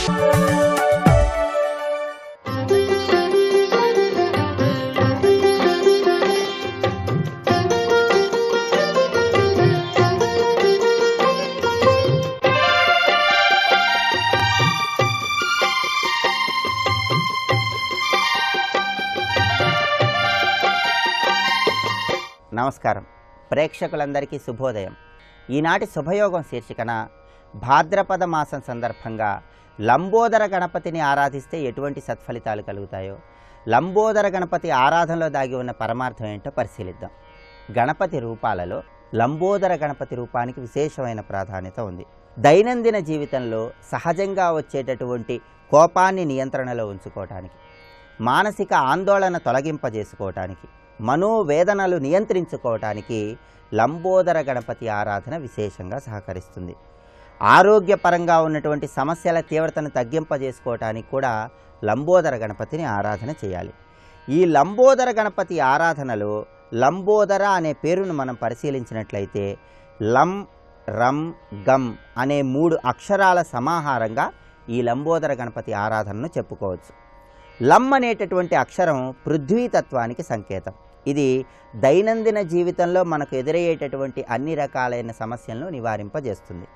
నమస్కారం. ప్రేక్షకులందరికీ శుభోదయం. ఈనాటి శుభయోగం శీర్షికన భాద్రపద మాసం సందర్భంగా లంబోదర గణపతిని ఆరాధిస్తే ఎటువంటి సత్ఫలితాలు కలుగుతాయో, లంబోదర గణపతి ఆరాధనలో దాగి ఉన్న పరమార్థం ఏంటో పరిశీలిద్దాం. గణపతి రూపాలలో లంబోదర గణపతి రూపానికి విశేషమైన ప్రాధాన్యత ఉంది. దైనందిన జీవితంలో సహజంగా వచ్చేటటువంటి కోపాన్ని నియంత్రణలో ఉంచుకోవటానికి, మానసిక ఆందోళన తొలగింపజేసుకోవటానికి, మనోవేదనలు నియంత్రించుకోవటానికి లంబోదర గణపతి ఆరాధన విశేషంగా సహకరిస్తుంది. ఆరోగ్యపరంగా ఉన్నటువంటి సమస్యల తీవ్రతను తగ్గింపజేసుకోవటానికి కూడా లంబోదర గణపతిని ఆరాధన చేయాలి. ఈ లంబోదర గణపతి ఆరాధనలో లంబోదర అనే పేరును మనం పరిశీలించినట్లయితే లం, రం, గం అనే 3 అక్షరాల సమాహారంగా ఈ లంబోదర గణపతి ఆరాధనను చెప్పుకోవచ్చు. లం అనేటటువంటి అక్షరం పృథ్వీతత్వానికి సంకేతం. ఇది దైనందిన జీవితంలో మనకు ఎదురయ్యేటటువంటి అన్ని రకాలైన సమస్యలను నివారింపజేస్తుంది.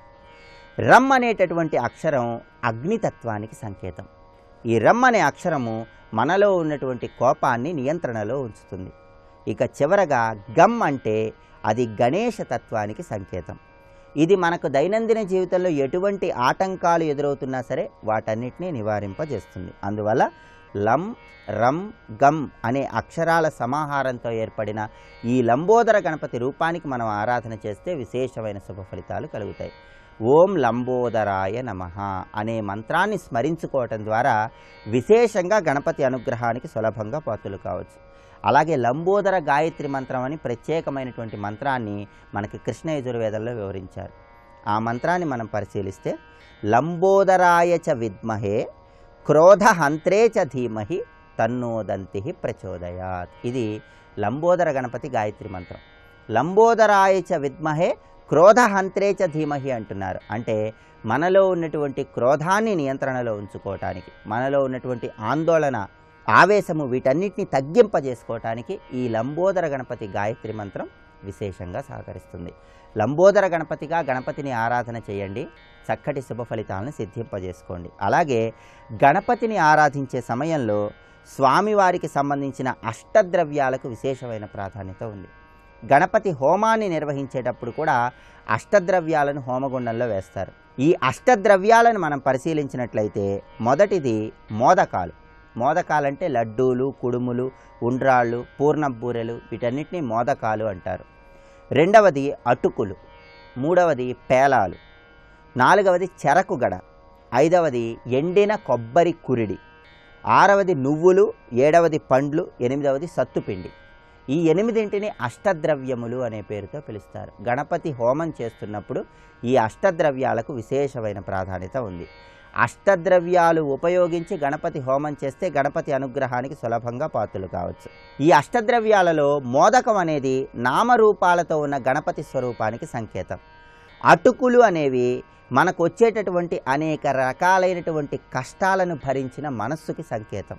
రం అనేటటువంటి అక్షరం అగ్నితత్వానికి సంకేతం. ఈ రం అనే అక్షరము మనలో ఉన్నటువంటి కోపాన్ని నియంత్రణలో ఉంచుతుంది. ఇక చివరగా గం అంటే అది గణేశ తత్వానికి సంకేతం. ఇది మనకు దైనందిన జీవితంలో ఎటువంటి ఆటంకాలు ఎదురవుతున్నా సరే వాటన్నిటినీ నివారింపజేస్తుంది. అందువల్ల లం, రం, గం అనే అక్షరాల సమాహారంతో ఏర్పడిన ఈ లంబోదర గణపతి రూపానికి మనం ఆరాధన చేస్తే విశేషమైన శుభ ఫలితాలు కలుగుతాయి. ఓం లంబోదరాయ నమః అనే మంత్రాన్ని స్మరించుకోవటం ద్వారా విశేషంగా గణపతి అనుగ్రహానికి సులభంగా పాత్రలు కావచ్చు. అలాగే లంబోదర గాయత్రి మంత్రం అని ప్రత్యేకమైనటువంటి మంత్రాన్ని మనకి కృష్ణ యజుర్వేదంలో వివరించారు. ఆ మంత్రాన్ని మనం పరిశీలిస్తే లంబోదరాయ చ విద్మహే క్రోధహంత్రే చ ధీమహి తన్నోదంతి ప్రచోదయాత్. ఇది లంబోదర గణపతి గాయత్రి మంత్రం. లంబోదరాయ చ విద్మహే క్రోధహంత్రే చ ధీమహి అంటున్నారు. అంటే మనలో ఉన్నటువంటి క్రోధాన్ని నియంత్రణలో ఉంచుకోవటానికి, మనలో ఉన్నటువంటి ఆందోళన, ఆవేశము వీటన్నిటిని తగ్గింపజేసుకోవటానికి ఈ లంబోదర గణపతి గాయత్రి మంత్రం విశేషంగా సహకరిస్తుంది. లంబోదర గణపతిగా గణపతిని ఆరాధన చేయండి. చక్కటి శుభ ఫలితాలను సిద్ధింపజేసుకోండి. అలాగే గణపతిని ఆరాధించే సమయంలో స్వామివారికి సంబంధించిన అష్టద్రవ్యాలకు విశేషమైన ప్రాధాన్యత ఉంది. గణపతి హోమాన్ని నిర్వహించేటప్పుడు కూడా అష్టద్రవ్యాలను హోమగుండంలో వేస్తారు. ఈ అష్టద్రవ్యాలను మనం పరిశీలించినట్లయితే మొదటిది మోదకాలు. మోదకాలంటే లడ్డూలు, కుడుములు, ఉండ్రాళ్ళు, పూర్ణబూరెలు వీటన్నిటినీ మోదకాలు అంటారు. రెండవది అటుకులు, మూడవది పేలాలు, నాలుగవది చెరకు గడ, ఐదవది ఎండిన కొబ్బరి కురిడి, ఆరవది నువ్వులు, ఏడవది పండ్లు, ఎనిమిదవది సత్తుపిండి. ఈ 8 అష్టద్రవ్యములు అనే పేరుతో పిలుస్తారు. గణపతి హోమం చేస్తున్నప్పుడు ఈ అష్టద్రవ్యాలకు విశేషమైన ప్రాధాన్యత ఉంది. అష్టద్రవ్యాలు ఉపయోగించి గణపతి హోమం చేస్తే గణపతి అనుగ్రహానికి సులభంగా పాత్రలు కావచ్చు. ఈ అష్టద్రవ్యాలలో మోదకం అనేది నామరూపాలతో ఉన్న గణపతి స్వరూపానికి సంకేతం. అటుకులు అనేవి మనకు వచ్చేటటువంటి అనేక రకాలైనటువంటి కష్టాలను భరించిన మనస్సుకి సంకేతం.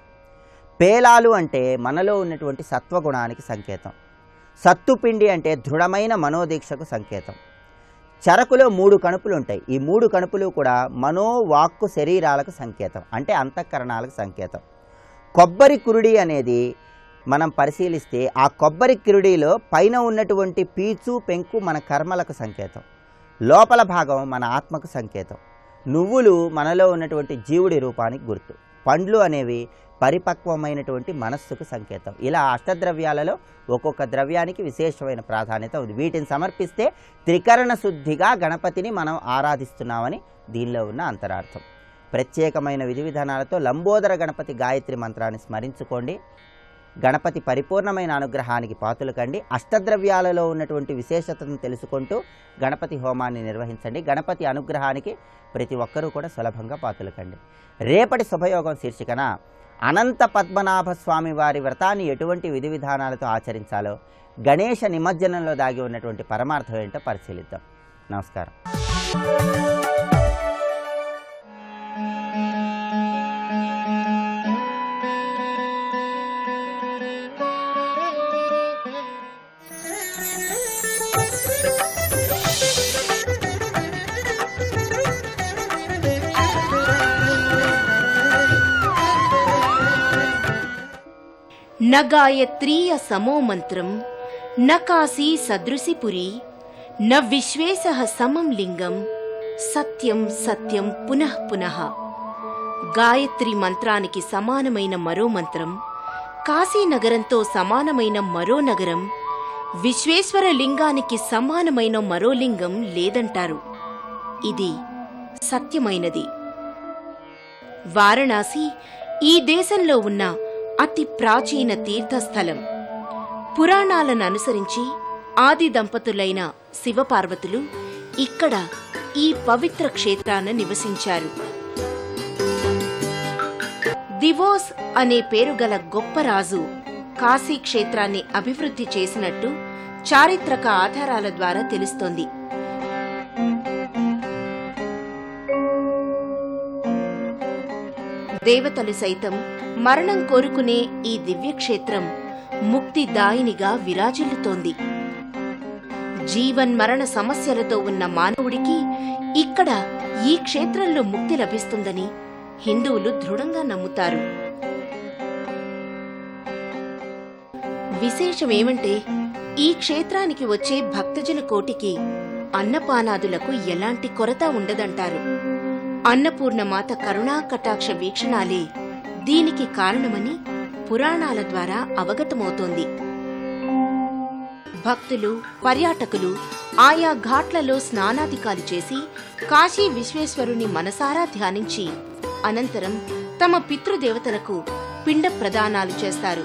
పేలాలు అంటే మనలో ఉన్నటువంటి సత్వగుణానికి సంకేతం. సత్తుపిండి అంటే దృఢమైన మనోదీక్షకు సంకేతం. చెరకులో 3 కణుపులు ఉంటాయి. ఈ 3 కణుపులు కూడా మనోవాక్కు శరీరాలకు సంకేతం, అంటే అంతఃకరణాలకు సంకేతం. కొబ్బరి కురుడి అనేది మనం పరిశీలిస్తే ఆ కొబ్బరి కురుడిలో పైన ఉన్నటువంటి పీచు, పెంకు మన కర్మలకు సంకేతం, లోపల భాగం మన ఆత్మకు సంకేతం. నువ్వులు మనలో ఉన్నటువంటి జీవుడి రూపానికి గుర్తు. పండ్లు అనేవి పరిపక్వమైనటువంటి మనస్సుకు సంకేతం. ఇలా అష్టద్రవ్యాలలో ఒక్కొక్క ద్రవ్యానికి విశేషమైన ప్రాధాన్యత ఉంది. వీటిని సమర్పిస్తే త్రికరణ శుద్ధిగా గణపతిని మనం ఆరాధిస్తున్నామని దీనిలో ఉన్న అంతరార్థం. ప్రత్యేకమైన విధి విధానాలతో లంబోదర గణపతి గాయత్రి మంత్రాన్ని స్మరించుకోండి. గణపతి పరిపూర్ణమైన అనుగ్రహానికి పాత్రలు కండి. అష్టద్రవ్యాలలో ఉన్నటువంటి విశేషతను తెలుసుకుంటూ గణపతి హోమాన్ని నిర్వహించండి. గణపతి అనుగ్రహానికి ప్రతి ఒక్కరూ కూడా సులభంగా పాత్రలు కండి. రేపటి శుభయోగం శీర్షికన అనంత పద్మనాభ స్వామి వారి వ్రతాన్ని ఎటువంటి విధి విధానాలతో ఆచరించాలో, గణేష నిమజ్జనంలో దాగి ఉన్నటువంటి పరమార్థం ఏంటో పరిశీలిద్దాం. నమస్కారం. న గాయత్రీయ సమో మంత్రం న కాశీ సదృశిపురి న విశ్వేశః సమం లింగం సత్యం సత్యం పునః పునః. గాయత్రి మంత్రానికి సమానమైన మరో మంత్రం, కాశీ నగరంతో సమానమైన మరో నగరం, విశ్వేశ్వర లింగానికి సమానమైన మరో లింగం లేదంటారు. ఇది సత్యమైనది. వారణాసి ఈ దేశంలో ఉన్న అతి ప్రాచీన తీర్థస్థలం. పురాణాలను అనుసరించి ఆది దంపతులైన శివపార్వతులు ఇక్కడ ఈ పవిత్ర క్షేత్రాన నివసించారు. దివోస్ అనే పేరు గల గొప్ప రాజు కాశీ క్షేత్రాన్ని అభివృద్ధి చేసినట్టు చారిత్రక ఆధారాల ద్వారా తెలుస్తోంది. దేవతలు సైతం మరణం కోరుకునే ఈ దివ్యక్షేత్రం ముక్తిదాయినిగా విరాజిల్లుతోంది. జీవన్మరణ సమస్యలతో ఉన్న మానవుడికి ఇక్కడ ఈ క్షేత్రంలో ముక్తి లభిస్తుందని హిందువులు దృఢంగా నమ్ముతారు. విశేషమేమంటే ఈ క్షేత్రానికి వచ్చే భక్తజన కోటికి అన్నపానాదులకు ఎలాంటి కొరత ఉండదంటారు. అన్నపూర్ణమాత కరుణా కటాక్ష వీక్షణాలే దీనికి కారణమని పురాణాల ద్వారా అవగతమవుతోంది. భక్తులు, పర్యాటకులు ఆయా ఘాట్లలో స్నానాధికాలు చేసి కాశీ విశ్వేశ్వరుని మనసారా ధ్యానించి అనంతరం తమ పితృదేవతలకు పిండ ప్రదానాలు చేస్తారు.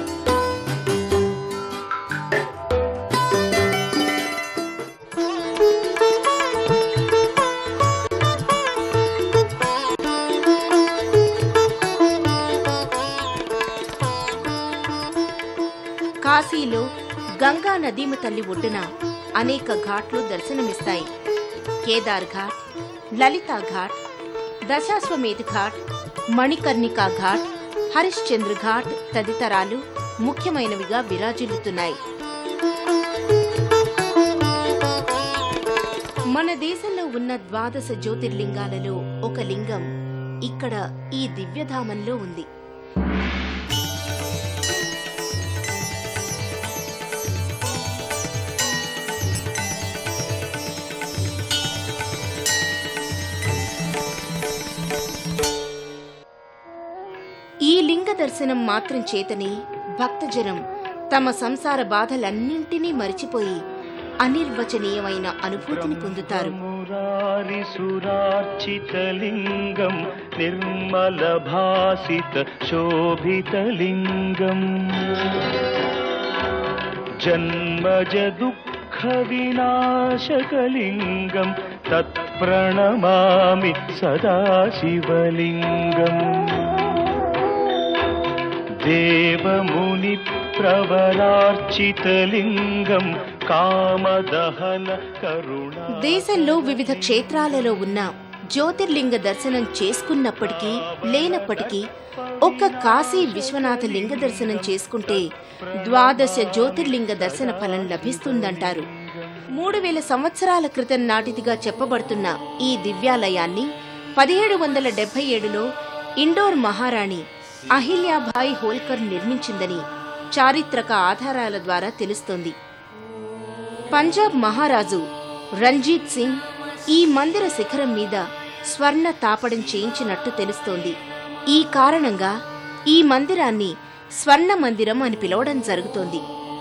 కాశీలో గంగా నదీమ తల్లి ఒడ్డున అనేక ఘాట్లు దర్శనమిస్తాయి. కేదార్ ఘాట్, లలితా ఘాట్, దశాశ్వమేధ ఘాట్, మణికర్ణికా ఘాట్, హరిశ్చంద్ర ఘాట్ తదితరాలు ముఖ్యమైనవిగా విరాజిల్లుతున్నాయి. మన దేశంలో ఉన్న 12 జ్యోతిర్లింగాలలో ఒక లింగం ఇక్కడ ఈ దివ్యధామంలో ఉంది. ఈ లింగ దర్శనం మాత్రం చేతనే భక్తజనం తమ సంసార బాధలన్నింటినీ మరిచిపోయి అనిర్వచనీయమైన అనుభూతిని పొందుతారు. సురార్చితలింగం నిర్మల భాసిత శోభితలింగం జన్మజ దుఃఖ వినాశకలింగం తత్ప్రణమామి సదాశివలింగం దేవముని ప్రవరార్చితలింగం కామదహన కరుణ. దేశంలో వివిధ క్షేత్రాలలో ఉన్న జ్యోతిర్లింగ దర్శనం చేసుకున్నప్పటికీ లేనప్పటికీ ఒక్క కాశీ విశ్వనాథ లింగ దర్శనం చేసుకుంటే 12 జ్యోతిర్లింగ దర్శన ఫలం లభిస్తుందంటారు. 3000 సంవత్సరాల క్రితం నాటిదిగా చెప్పబడుతున్న ఈ దివ్యాలయాన్ని 1777లో ఇండోర్ మహారాణి అహిల్యాబాయి హోల్కర్ నిర్మించిందని చారిత్రక ఆధారాల ద్వారా తెలుస్తోంది. పంజాబ్ మహారాజు రంజీత్ సింగ్ ఈ మందిర శిఖరం మీద స్వర్ణ తాపడం చేయించినట్టు తెలుస్తోంది. ఈ కారణంగా ఈ మందిరాన్ని స్వర్ణ మందిరం అని పిలవడం జరుగుతోంది.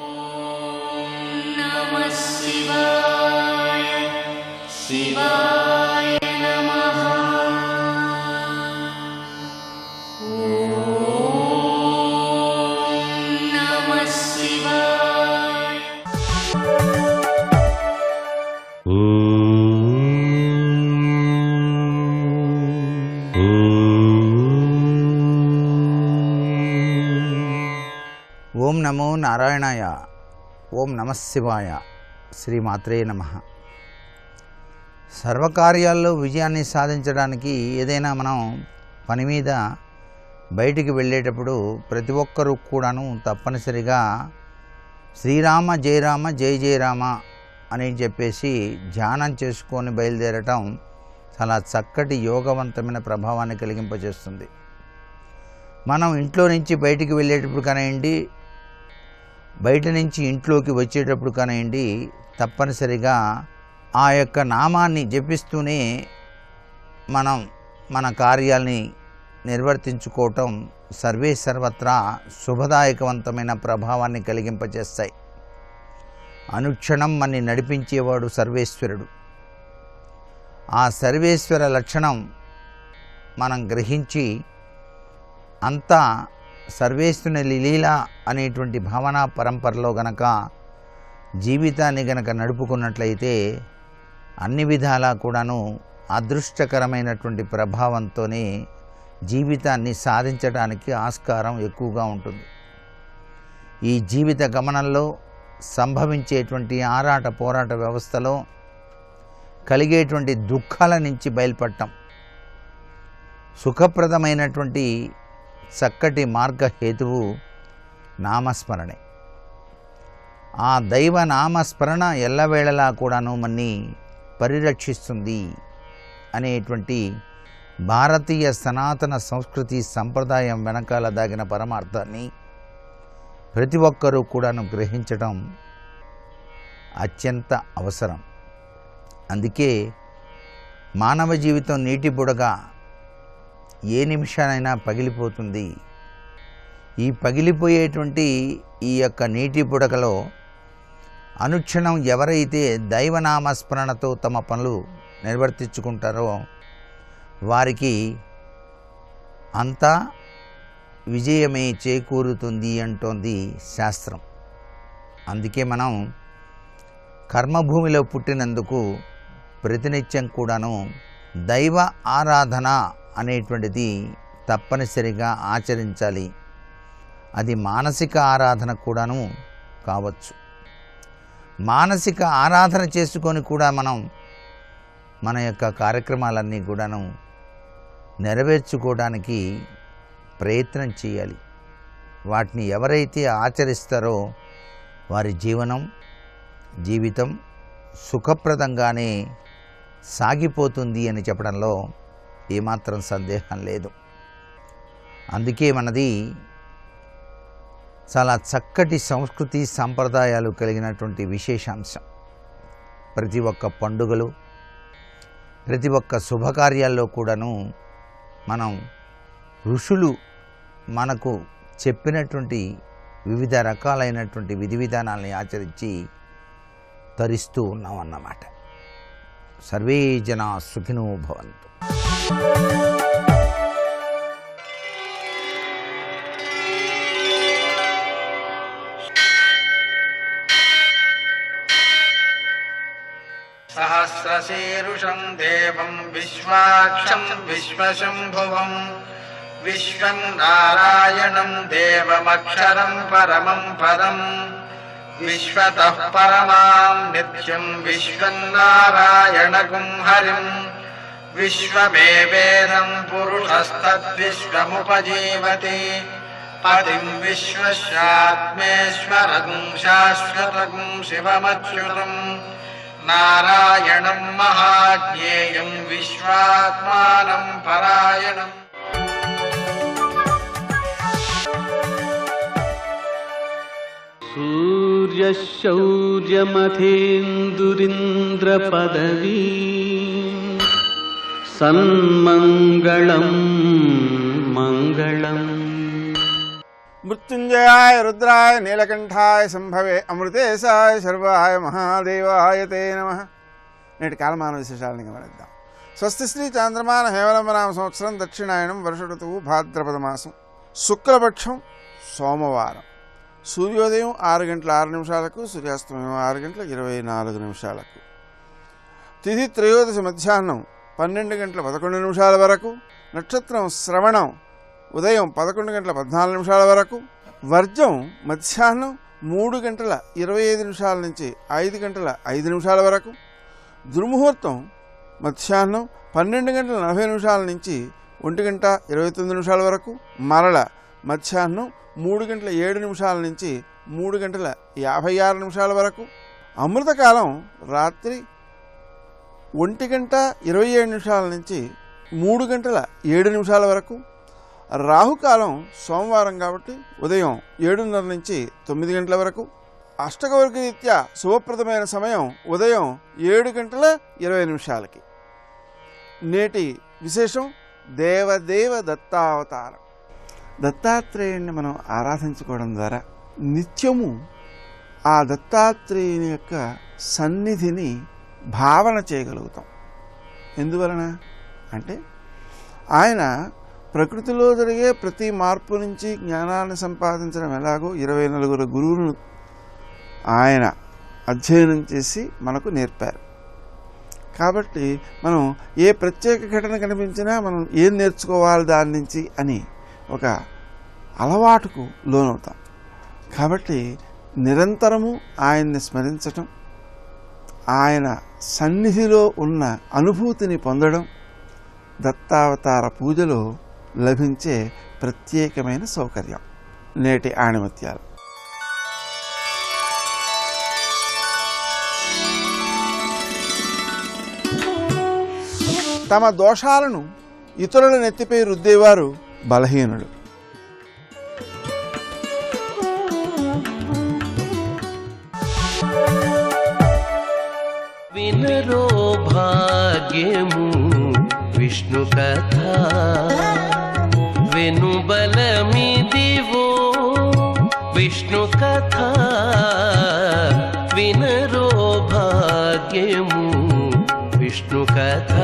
ఓం నమో నారాయణాయ. ఓం నమః శివాయ. శ్రీమాత్రే నమః. సర్వకార్యాల్లో విజయాన్ని సాధించడానికి ఏదైనా మనం పని మీద బయటికి వెళ్ళేటప్పుడు ప్రతి ఒక్కరూ కూడాను తప్పనిసరిగా శ్రీరామ జయరామ జయ జయరామ అని చెప్పేసి ధ్యానం చేసుకొని బయలుదేరటం చాలా చక్కటి యోగవంతమైన ప్రభావాన్ని కలిగింపజేస్తుంది. మనం ఇంట్లో నుంచి బయటికి వెళ్ళేటప్పుడు కానివ్వండి, బయట నుంచి ఇంట్లోకి వచ్చేటప్పుడు కానివ్వండి తప్పనిసరిగా ఆ యొక్క నామాన్ని జపిస్తూనే మనం మన కార్యాల్ని నిర్వర్తించుకోవటం సర్వే సర్వత్రా శుభదాయకవంతమైన ప్రభావాన్ని కలిగింపజేస్తాయి. అనుక్షణం మనని నడిపించేవాడు సర్వేశ్వరుడు. ఆ సర్వేశ్వర లక్షణం మనం గ్రహించి అంతా సర్వేశ్వరుని లీల అనేటువంటి భావనా పరంపరలో గనక జీవితాన్ని గనక నడుపుకున్నట్లయితే అన్ని విధాలా కూడాను అదృష్టకరమైనటువంటి ప్రభావంతోనే జీవితాన్ని సాధించడానికి ఆస్కారం ఎక్కువగా ఉంటుంది. ఈ జీవిత గమనంలో సంభవించేటువంటి ఆరాట పోరాట వ్యవస్థలో కలిగేటువంటి దుఃఖాల నుంచి బయలుపడటం సుఖప్రదమైనటువంటి చక్కటి మార్గహేతువు నామస్మరణే. ఆ దైవ నామస్మరణ ఎల్లవేళలా కూడాను మన్ని పరిరక్షిస్తుంది అనేటువంటి భారతీయ సనాతన సంస్కృతి సంప్రదాయం వెనకాల దాగిన పరమార్థాన్ని ప్రతి ఒక్కరూ కూడాను గ్రహించడం అత్యంత అవసరం. అందుకే మానవ జీవితం నీటి బుడగా ఏ నిమిషానైనా పగిలిపోతుంది. ఈ పగిలిపోయేటువంటి ఈ యొక్క నీటి బుడగలో అనుక్షణం ఎవరైతే దైవనామస్మరణతో తమ పనులు నిర్వర్తించుకుంటారో వారికి అంతా విజయమే చేకూరుతుంది అంటోంది శాస్త్రం. అందుకే మనం కర్మభూమిలో పుట్టినందుకు ప్రతినిత్యం కూడాను దైవ ఆరాధన అనేటువంటిది తప్పనిసరిగా ఆచరించాలి. అది మానసిక ఆరాధన కూడాను కావచ్చు. మానసిక ఆరాధన చేసుకొని కూడా మనం మన యొక్క కార్యక్రమాలన్నీ కూడాను నెరవేర్చుకోవడానికి ప్రయత్నం చేయాలి. వాటిని ఎవరైతే ఆచరిస్తారో వారి జీవితం సుఖప్రదంగానే సాగిపోతుంది అని చెప్పడంలో ఏమాత్రం సందేహం లేదు. అందుకే మనది చాలా చక్కటి సంస్కృతి సంప్రదాయాలు కలిగినటువంటి విశేషాంశం. ప్రతి ఒక్క పండుగలు ప్రతి ఒక్క శుభకార్యాల్లో కూడాను మనం ఋషులు మనకు చెప్పినటువంటి వివిధ రకాలైనటువంటి విధి విధానాలని ఆచరించి తరిస్తూ ఉన్నామన్నమాట. సర్వే జనా సుఖినో భవంతు. సహస్రశీరుషం దేవం విశ్వాక్షం విశ్వశంభువం విశ్వం నారాయణం దేవమక్షరం పరమం పదం విశ్వతః పరమాం నిత్యం విశ్వం నారాయణగుం హరిం విశ్వమేవేదం పురుషస్తద్విశ్వముపజీవతి పతిం విశ్వస్యాత్మేశ్వరం శాశ్వతం శివమచ్యుతం నారాయణం మహాజ్ఞేయం విశ్వాత్మానం పరాయణం. సూర్యశౌర్యమథేందురింద్రపదవీ సన్మంగళం మంగళం. మృత్యుంజయాయ రుద్రాయ నీలకంఠాయ సంభవే అమృతేశాయ శర్వాయ మహాదేవాయ తే నమః. నేటి కాలమాన విశేషాలని గమనిద్దాం. స్వస్తి శ్రీ చాంద్రమాన హేమలంబనామ సంవత్సరం దక్షిణాయనం వర్ష ఋతువు భాద్రపద మాసం శుక్లపక్షం సోమవారం. సూర్యోదయం 6:06 సూర్యాస్తమయం 6:24 తిథి త్రయోదశి మధ్యాహ్నం 12:11 వరకు. నక్షత్రం శ్రవణం ఉదయం 11:14 వరకు. వర్జం మధ్యాహ్నం 3:25 నుంచి 5:05 వరకు. దుర్ముహూర్తం మధ్యాహ్నం 12:40 నుంచి 1:29 వరకు. మరల మధ్యాహ్నం 3:07 నుంచి 3:56 వరకు. అమృతకాలం రాత్రి 1:27 నుంచి 3:07 వరకు. రాహుకాలం సోమవారం కాబట్టి ఉదయం 7:30 నుంచి 9 గంటల వరకు. అష్టకవర్గ రీత్యా శుభప్రదమైన సమయం ఉదయం 7:20 నేటి విశేషం దేవదేవ దత్తావతారం. దత్తాత్రేయుణ్ణి మనం ఆరాధించుకోవడం ద్వారా నిత్యము ఆ దత్తాత్రేయుని యొక్క సన్నిధిని భావన చేయగలుగుతాం. ఎందువలన అంటే ఆయన ప్రకృతిలో జరిగే ప్రతి మార్పు నుంచి జ్ఞానాన్ని సంపాదించడం ఎలాగో 24 గురువులను ఆయన అధ్యయనం చేసి మనకు నేర్పారు. కాబట్టి మనం ఏ ప్రత్యేక ఘటన కనిపించినా మనం ఏం నేర్చుకోవాలి దాని నుంచి అని ఒక అలవాటుకు లోనవుతాం. కాబట్టి నిరంతరము ఆయన్ని స్మరించటం, ఆయన సన్నిధిలో ఉన్న అనుభూతిని పొందడం దత్తావతార పూజలో లభించే ప్రత్యేకమైన సౌకర్యం. నేటి ఆణిముత్యాలు. తమ దోషాలను ఇతరుల నెత్తిపై రుద్దేవారు బలహీనుడు. వినరో భాగ్యము విష్ణు కథ వెనుబలమిదివో విష్ణు కథ వినరో భాగ్యము విష్ణు కథ.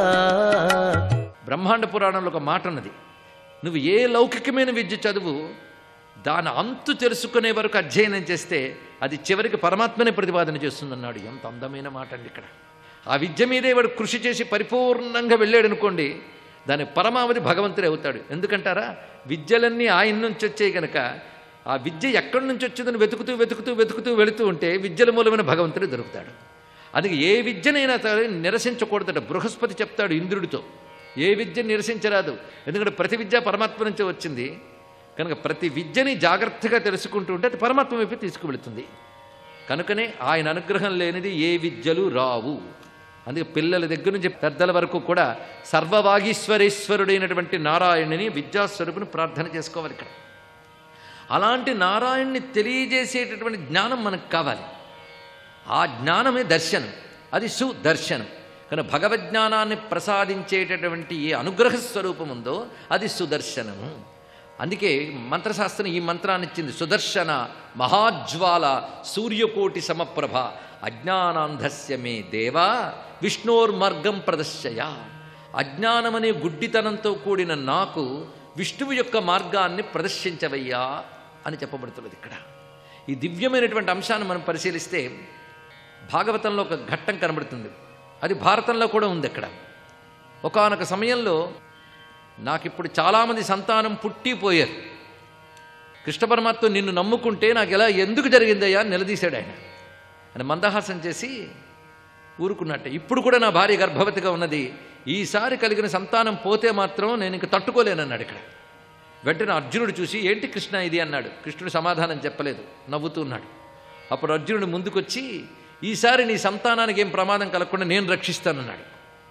బ్రహ్మాండ పురాణంలో ఒక మాట ఉన్నది, నువ్వు ఏ లౌకికమైన విద్య చదువు దాని అంతు తెలుసుకునే వరకు అధ్యయనం చేస్తే అది చివరికి పరమాత్మనే ప్రతిపాదన చేస్తుందన్నాడు. ఎంత అందమైన మాట అండి ఇక్కడ. ఆ విద్య మీదే వాడు కృషి చేసి పరిపూర్ణంగా వెళ్ళాడు అనుకోండి, దాని పరమావధి భగవంతుడే అవుతాడు. ఎందుకంటారా, విద్యలన్నీ ఆయన నుంచి వచ్చాయి కనుక ఆ విద్య ఎక్కడి నుంచి వచ్చిందని వెతుకుతూ వెతుకుతూ వెతుకుతూ వెళుతూ ఉంటే విద్యల మూలమైన భగవంతుడే దొరుకుతాడు. అందుకే ఏ విద్యనైనా సరే నిరసించకూడదట. బృహస్పతి చెప్తాడు ఇంద్రుడితో, ఏ విద్య నిరసించరాదు, ఎందుకంటే ప్రతి విద్య పరమాత్మ నుంచే వచ్చింది కనుక ప్రతి విద్యని జాగ్రత్తగా తెలుసుకుంటూ ఉంటే అది పరమాత్మ వైపు తీసుకువెళుతుంది. కనుకనే ఆయన అనుగ్రహం లేనిది ఏ విద్యలు రావు. అందుకే పిల్లల దగ్గర నుంచి పెద్దల వరకు కూడా సర్వవాగీశ్వరేశ్వరుడైనటువంటి నారాయణుని విద్యాస్వరూపుని ప్రార్థన చేసుకోవాలి ఇక్కడ. అలాంటి నారాయణ్ణి తెలియజేసేటటువంటి జ్ఞానం మనకు కావాలి. ఆ జ్ఞానమే దర్శనం, అది సుదర్శనం. కానీ భగవజ్ఞానాన్ని ప్రసాదించేటటువంటి ఏ అనుగ్రహ స్వరూపం ఉందో అది సుదర్శనము. అందుకే మంత్రశాస్త్రం ఈ మంత్రాన్ని ఇచ్చింది, సుదర్శన మహాజ్వాల సూర్యకోటి సమప్రభ అజ్ఞానాంధస్య మే దేవా విష్ణోర్మార్గం ప్రదర్శయ. అజ్ఞానమనే గుడ్డితనంతో కూడిన నాకు విష్ణువు యొక్క మార్గాన్ని ప్రదర్శించవయ్యా అని చెప్పబడుతున్నది ఇక్కడ. ఈ దివ్యమైనటువంటి అంశాన్ని మనం పరిశీలిస్తే భాగవతంలో ఒక ఘట్టం కనబడుతుంది, అది భారతంలో కూడా ఉంది. అక్కడ ఒకానొక సమయంలో నాకిప్పుడు చాలామంది సంతానం పుట్టిపోయారు, కృష్ణ పరమాత్మ నిన్ను నమ్ముకుంటే నాకు ఎలా ఎందుకు జరిగిందయ్యా అని నిలదీశాడు ఆయన. ఆయన మందహాసం చేసి ఊరుకున్నట్టే. ఇప్పుడు కూడా నా భార్య గర్భవతిగా ఉన్నది, ఈసారి కలిగిన సంతానం పోతే మాత్రం నేను ఇంక తట్టుకోలేనన్నాడు ఇక్కడ. వెంటనే అర్జునుడు చూసి ఏంటి కృష్ణ ఇది అన్నాడు. కృష్ణుడు సమాధానం చెప్పలేదు, నవ్వుతున్నాడు. అప్పుడు అర్జునుడు ముందుకొచ్చి ఈసారి నీ సంతానానికి ఏం ప్రమాదం కలగకుండా నేను రక్షిస్తానన్నాడు.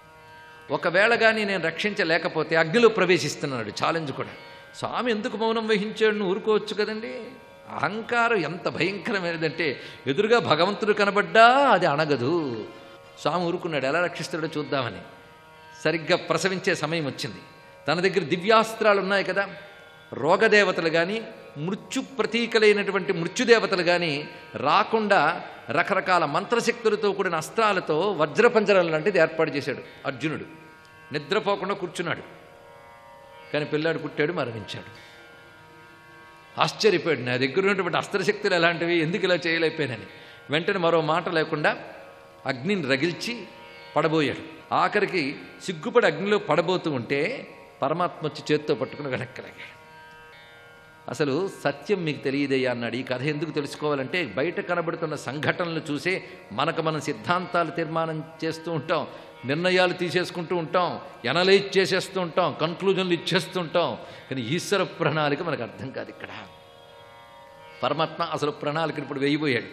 ఒకవేళ కానీ నేను రక్షించలేకపోతే అగ్నిలో ప్రవేశిస్తున్నాడు, ఛాలెంజ్ కూడా. స్వామి ఎందుకు మౌనం వహించాడు, ఊరుకోవచ్చు కదండి. అహంకారం ఎంత భయంకరమైనదంటే ఎదురుగా భగవంతుడు కనబడ్డా అది అణగదు. స్వామి ఊరుకున్నాడు, ఎలా రక్షిస్తాడో చూద్దామని. సరిగ్గా ప్రసవించే సమయం వచ్చింది. తన దగ్గర దివ్యాస్త్రాలు ఉన్నాయి కదా, రోగదేవతలు కానీ మృత్యు ప్రతీకలైనటువంటి మృత్యుదేవతలు కానీ రాకుండా రకరకాల మంత్రశక్తులతో కూడిన అస్త్రాలతో వజ్రపంజరం లాంటిది ఏర్పాటు చేశాడు అర్జునుడు. నిద్రపోకుండా కూర్చున్నాడు. కానీ పిల్లాడు పుట్టాడు, మరణించాడు. ఆశ్చర్యపోయాడు, నా దగ్గర ఉన్నటువంటి అస్త్రశక్తులు ఎలాంటివి, ఎందుకు ఇలా చేయలేకపోయానని. వెంటనే మరో మాట లేకుండా అగ్నిని రగిల్చి పడబోయాడు. ఆఖరికి సిగ్గుపడి అగ్నిలో పడబోతూ ఉంటే పరమాత్మ వచ్చి చేత్తో పట్టుకుని వెనక్కలాగాడు. అసలు సత్యం మీకు తెలియదయ్యా అన్నాడు. ఈ కథ ఎందుకు తెలుసుకోవాలంటే బయట కనబడుతున్న సంఘటనలు చూసే మనకు మనం సిద్ధాంతాలు తీర్మానం చేస్తూ ఉంటాం, నిర్ణయాలు తీసేసుకుంటూ ఉంటాం, ఎనలైజ్ చేసేస్తూ ఉంటాం, కన్క్లూజన్లు ఇచ్చేస్తూ ఉంటాం. కానీ ఈశ్వర ప్రణాళిక మనకు అర్థం కాదు ఇక్కడ. పరమాత్మ అసలు ప్రణాళికను ఇప్పుడు వేయబోయాడు.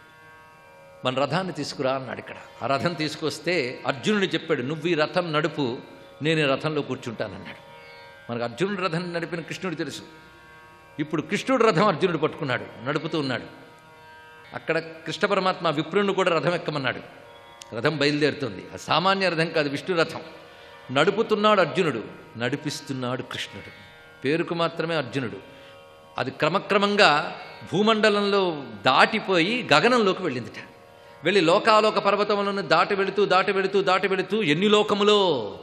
మన రథాన్ని తీసుకురా అన్నాడు ఇక్కడ. ఆ రథం తీసుకొస్తే అర్జునుడు చెప్పాడు, నువ్వు ఈ రథం నడుపు, నేను ఈ రథంలో కూర్చుంటానన్నాడు. మనకు అర్జునుడి రథం నడిపిన కృష్ణుడు తెలుసు. ఇప్పుడు కృష్ణుడు రథం అర్జునుడు పట్టుకున్నాడు, నడుపుతూ ఉన్నాడు. అక్కడ కృష్ణ పరమాత్మ విప్రుణ్ణి కూడా రథం ఎక్కమన్నాడు. రథం బయలుదేరుతుంది. ఆ సామాన్య రథం కాదు, విష్ణు రథం. నడుపుతున్నాడు అర్జునుడు, నడిపిస్తున్నాడు కృష్ణుడు. పేరుకు మాత్రమే అర్జునుడు. అది క్రమక్రమంగా భూమండలంలో దాటిపోయి గగనంలోకి వెళ్ళిందిట. వెళ్ళి లోకాలోక పర్వతములను దాటి వెళుతూ ఎన్ని లోకములో,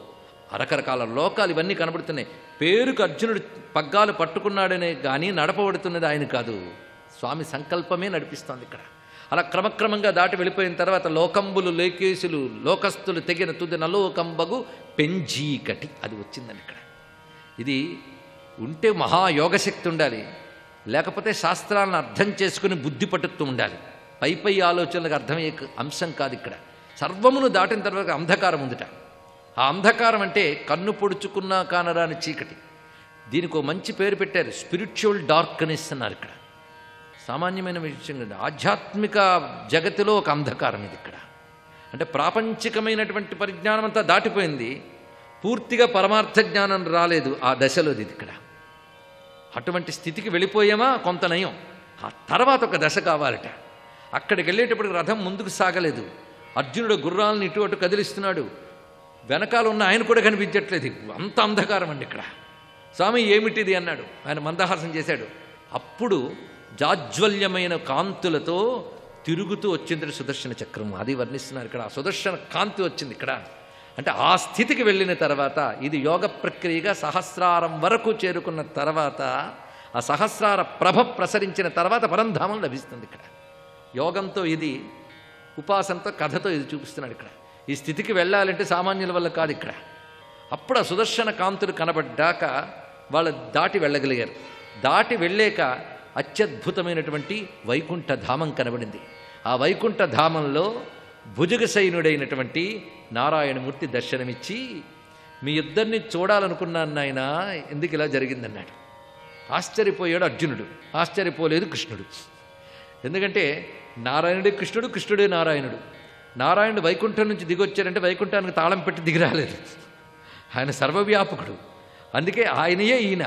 రకరకాల లోకాలు ఇవన్నీ కనబడుతున్నాయి. పేరుకు అర్జునుడు పగ్గాలు పట్టుకున్నాడనే కానీ నడపబడుతున్నది ఆయన కాదు, స్వామి సంకల్పమే నడిపిస్తోంది ఇక్కడ. అలా క్రమక్రమంగా దాటి వెళ్ళిపోయిన తర్వాత లోకంబులు లేకేశులు లోకస్తులు తెగిన తుది నలోకంబగు పెంజీకటి అది వచ్చిందని ఇక్కడ. ఇది ఉంటే మహాయోగశక్తి ఉండాలి, లేకపోతే శాస్త్రాలను అర్థం చేసుకుని బుద్ధి పట్టుతూ ఉండాలి. పై ఆలోచనలకు అర్థమయ్యే అంశం కాదు ఇక్కడ. సర్వమును దాటిన తర్వాత అంధకారం ఉందిట. ఆ అంధకారం అంటే కన్ను పొడుచుకున్నా కానరాని చీకటి. దీనికి ఒక మంచి పేరు పెట్టారు, స్పిరిచువల్ డార్క్నెస్ అన్నారు ఇక్కడ. సామాన్యమైన విషయం కాదు, ఆధ్యాత్మిక జగతిలో ఒక అంధకారం ఇది ఇక్కడ. అంటే ప్రాపంచికమైనటువంటి పరిజ్ఞానం అంతా దాటిపోయింది, పూర్తిగా పరమార్థ జ్ఞానం రాలేదు ఆ దశలోది ఇది ఇక్కడ. అటువంటి స్థితికి వెళ్ళిపోయామా కొంత నయం. ఆ తర్వాత ఒక దశ కావాలట. అక్కడికి వెళ్ళేటప్పటికి రథం ముందుకు సాగలేదు. అర్జునుడు గుర్రాలను ఇటు అటు కదిలిస్తున్నాడు, వెనకాల ఉన్న ఆయన కూడా కనిపించట్లేదు. అంత అంధకారం అండి ఇక్కడ. స్వామి ఏమిటిది అన్నాడు. ఆయన మందహాసం చేశాడు. అప్పుడు జాజ్వల్యమైన కాంతులతో తిరుగుతూ వచ్చింది సుదర్శన చక్రం. అది వర్ణిస్తున్నారు ఇక్కడ. ఆ సుదర్శన కాంతి వచ్చింది ఇక్కడ. అంటే ఆ స్థితికి వెళ్ళిన తర్వాత, ఇది యోగ ప్రక్రియగా సహస్రారం వరకు చేరుకున్న తర్వాత, ఆ సహస్రార ప్రభ ప్రసరించిన తర్వాత పరంధామం లభిస్తుంది ఇక్కడ. యోగంతో ఇది, ఉపాసనతో, కథతో ఇది చూపిస్తున్నాడు ఇక్కడ. ఈ స్థితికి వెళ్ళాలంటే సామాన్యుల వల్ల కాదు ఇక్కడ. అప్పుడు ఆ సుదర్శన కాంతులు కనబడ్డాక వాళ్ళు దాటి వెళ్ళగలిగారు. దాటి వెళ్ళాక అత్యద్భుతమైనటువంటి వైకుంఠ ధామం కనబడింది. ఆ వైకుంఠ ధామంలో భుజగశయనుడైనటువంటి నారాయణమూర్తి దర్శనమిచ్చి, మీ ఇద్దరిని చూడాలనుకున్నాను నాయన, ఎందుకు ఇలా జరిగిందన్నాడు. ఆశ్చర్యపోయాడు అర్జునుడు, ఆశ్చర్యపోలేదు కృష్ణుడు. ఎందుకంటే నారాయణుడే కృష్ణుడు, కృష్ణుడే నారాయణుడు. నారాయణుడు వైకుంఠం నుంచి దిగొచ్చారంటే వైకుంఠానికి తాళం పెట్టి దిగిరాలేదు, ఆయన సర్వవ్యాపకుడు. అందుకే ఆయనయే ఈయన.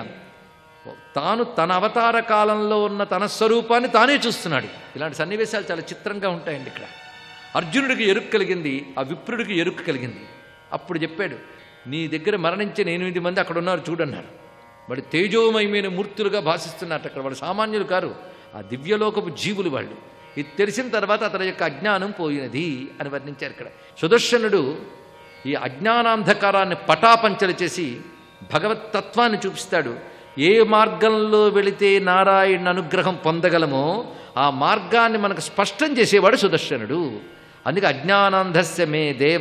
తాను తన అవతార కాలంలో ఉన్న తన స్వరూపాన్ని తానే చూస్తున్నాడు. ఇలాంటి సన్నివేశాలు చాలా చిత్రంగా ఉంటాయండి ఇక్కడ. అర్జునుడికి ఎరుక కలిగింది, ఆ విప్రుడికి ఎరుక కలిగింది. అప్పుడు చెప్పాడు, నీ దగ్గర మరణించిన 8 మంది అక్కడ ఉన్నారు చూడన్నారు. వాడు తేజోమయమైన మూర్తులుగా భాషిస్తున్నట్టు అక్కడ. వాడు సామాన్యులు కారు, ఆ దివ్యలోకపు జీవులు వాళ్ళు. ఇది తెలిసిన తర్వాత అతని యొక్క అజ్ఞానం పోయినది అని వర్ణించారు ఇక్కడ. సుదర్శనుడు ఈ అజ్ఞానాంధకారాన్ని పటాపంచలు చేసి భగవతత్వాన్ని చూపిస్తాడు. ఏ మార్గంలో వెళితే నారాయణ అనుగ్రహం పొందగలమో ఆ మార్గాన్ని మనకు స్పష్టం చేసేవాడు సుదర్శనుడు. అందుకే అజ్ఞానాంధస్య మే దేవ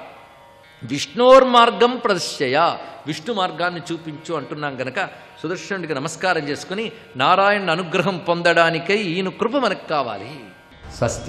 విష్ణోర్మార్గం ప్రదర్శయ, విష్ణు మార్గాన్ని చూపించు అంటున్నాం గనక సుదర్శనుడికి నమస్కారం చేసుకుని నారాయణ అనుగ్రహం పొందడానికై ఈయన కృప మనకు కావాలి. స్వస్తి.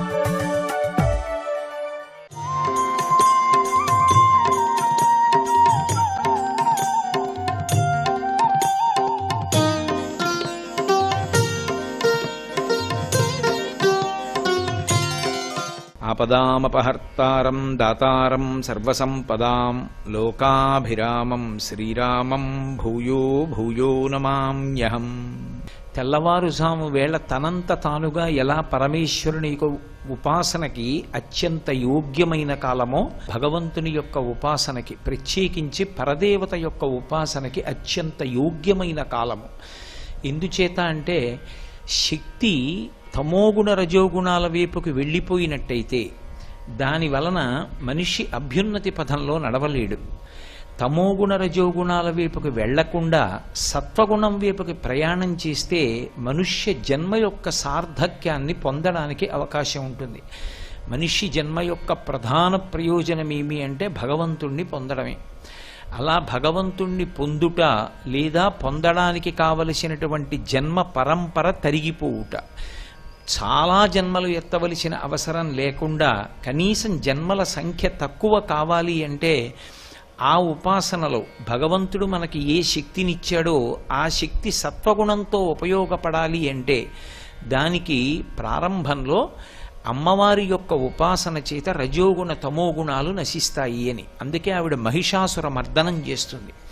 ఆపదామపహర్తారం దాతారం సర్వసంపదాం లోకాభిరామం శ్రీరామం భూయో భూయో నమామ్యహం. తెల్లవారుజాము వేళ తనంత తానుగా ఎలా పరమేశ్వరుని యొక్క ఉపాసనకి అత్యంత యోగ్యమైన కాలమో, భగవంతుని యొక్క ఉపాసనకి, ప్రత్యేకించి పరదేవత యొక్క ఉపాసనకి అత్యంత యోగ్యమైన కాలము. ఎందుచేత అంటే శక్తి తమోగుణ రజోగుణాల వైపుకి వెళ్ళిపోయినట్టయితే దాని వలన మనిషి అభ్యున్నతి పథంలో నడవలేడు. తమోగుణ రజోగుణాల వైపుకి వెళ్లకుండా సత్వగుణం వైపుకి ప్రయాణం చేస్తే మనుష్య జన్మ యొక్క సార్థక్యాన్ని పొందడానికి అవకాశం ఉంటుంది. మనిషి జన్మ యొక్క ప్రధాన ప్రయోజనం ఏమి అంటే భగవంతుణ్ణి పొందడమే. అలా భగవంతుణ్ణి పొందుట లేదా పొందడానికి కావలసినటువంటి జన్మ పరంపర తరిగిపోవుట, చాలా జన్మలు ఎత్తవలసిన అవసరం లేకుండా కనీసం జన్మల సంఖ్య తక్కువ కావాలి అంటే ఆ ఉపాసనలో భగవంతుడు మనకి ఏ శక్తినిచ్చాడో ఆ శక్తి సత్వగుణంతో ఉపయోగపడాలి అంటే దానికి ప్రారంభంలో అమ్మవారి యొక్క ఉపాసన చేత రజోగుణ తమోగుణాలు నశిస్తాయి అని. అందుకే ఆవిడ మహిషాసుర మర్దనం చేస్తుంది.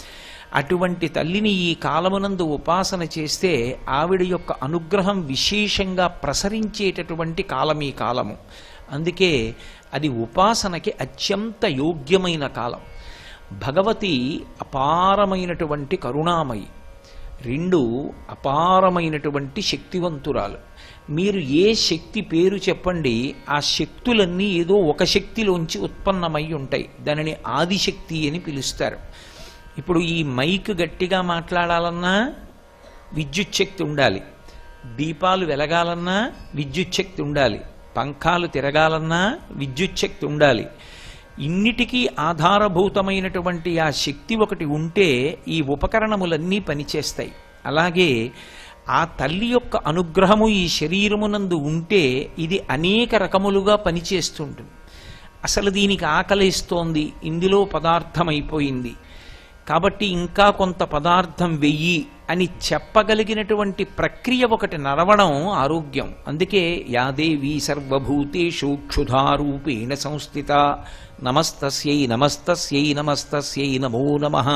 అటువంటి తల్లిని ఈ కాలమునందు ఉపాసన చేస్తే ఆవిడ యొక్క అనుగ్రహం విశేషంగా ప్రసరించేటటువంటి కాలం ఈ కాలము. అందుకే అది ఉపాసనకి అత్యంత యోగ్యమైన కాలం. భగవతి అపారమైనటువంటి కరుణామయి, రెండు అపారమైనటువంటి శక్తివంతురాలు. మీరు ఏ శక్తి పేరు చెప్పండి, ఆ శక్తులన్నీ ఏదో ఒక శక్తిలోంచి ఉత్పన్నమై ఉంటాయి. దానిని ఆదిశక్తి అని పిలుస్తారు. ఇప్పుడు ఈ మైక్ గట్టిగా మాట్లాడాలన్నా విద్యుత్ శక్తి ఉండాలి, దీపాలు వెలగాలన్నా విద్యుత్ శక్తి ఉండాలి, పంఖాలు తిరగాలన్నా విద్యుత్ శక్తి ఉండాలి. ఇన్నిటికీ ఆధారభూతమైనటువంటి ఆ శక్తి ఒకటి ఉంటే ఈ ఉపకరణములన్నీ పనిచేస్తాయి. అలాగే ఆ తల్లి యొక్క అనుగ్రహము ఈ శరీరమునందు ఉంటే ఇది అనేక రకములుగా పనిచేస్తుంటుంది. అసలు దీనికి ఆకలిస్తోంది, ఇందులో పదార్థం అయిపోయింది కాబట్టి ఇంకా కొంత పదార్థం వెయ్యి అని చెప్పగలిగినటువంటి ప్రక్రియ ఒకటి నడవడం ఆరోగ్యం. అందుకే యాదేవి సర్వభూతేషు క్షుధారూపేణ సంస్థిత నమస్తస్యై నమస్తస్యై నమస్తస్యై నమో నమః.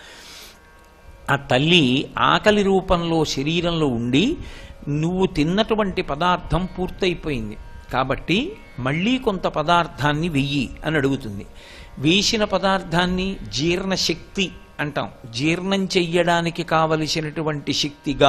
ఆ తల్లి ఆకలి రూపంలో శరీరంలో ఉండి నువ్వు తిన్నటువంటి పదార్థం పూర్తయిపోయింది కాబట్టి మళ్ళీ కొంత పదార్థాన్ని వెయ్యి అని అడుగుతుంది. వేసిన పదార్థాన్ని జీర్ణశక్తి అంటాం. జీర్ణం చెయ్యడానికి కావలసినటువంటి శక్తిగా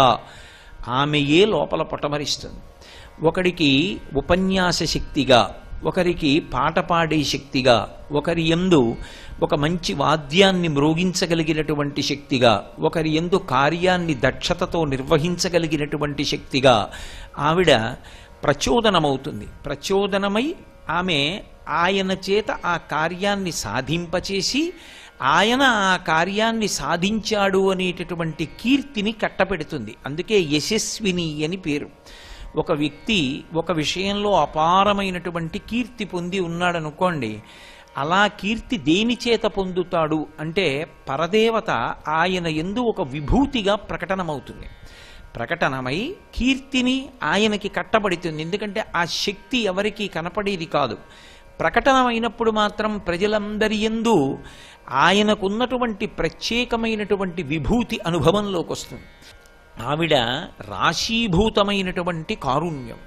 ఆమెయే లోపల పొటమరిస్తుంది. ఒకడికి ఉపన్యాస శక్తిగా, ఒకరికి పాట పాడే శక్తిగా, ఒకరి యందు ఒక మంచి వాద్యాన్ని మ్రోగించగలిగినటువంటి శక్తిగా, ఒకరి యందు కార్యాన్ని దక్షతతో నిర్వహించగలిగినటువంటి శక్తిగా ఆవిడ ప్రచోదనమవుతుంది. ప్రచోదనమై ఆమె ఆయన చేత ఆ కార్యాన్ని సాధింపచేసి ఆయన ఆ కార్యాన్ని సాధించాడు అనేటటువంటి కీర్తిని కట్టపెడుతుంది. అందుకే యశస్విని అని పేరు. ఒక వ్యక్తి ఒక విషయంలో అపారమైనటువంటి కీర్తి పొంది ఉన్నాడనుకోండి, అలా కీర్తి దేని చేత పొందుతాడు అంటే పరదేవత ఆయన యందు ఒక విభూతిగా ప్రకటనమవుతుంది. ప్రకటనమై కీర్తిని ఆయనకి కట్టబడుతుంది. ఎందుకంటే ఆ శక్తి ఎవరికి కనపడేది కాదు. ప్రకటనమైనప్పుడు మాత్రం ప్రజలందరి యందు ఆయనకున్నటువంటి ప్రత్యేకమైనటువంటి విభూతి అనుభవంలోకి వస్తుంది. ఆవిడ రాశీభూతమైనటువంటి కారుణ్యం.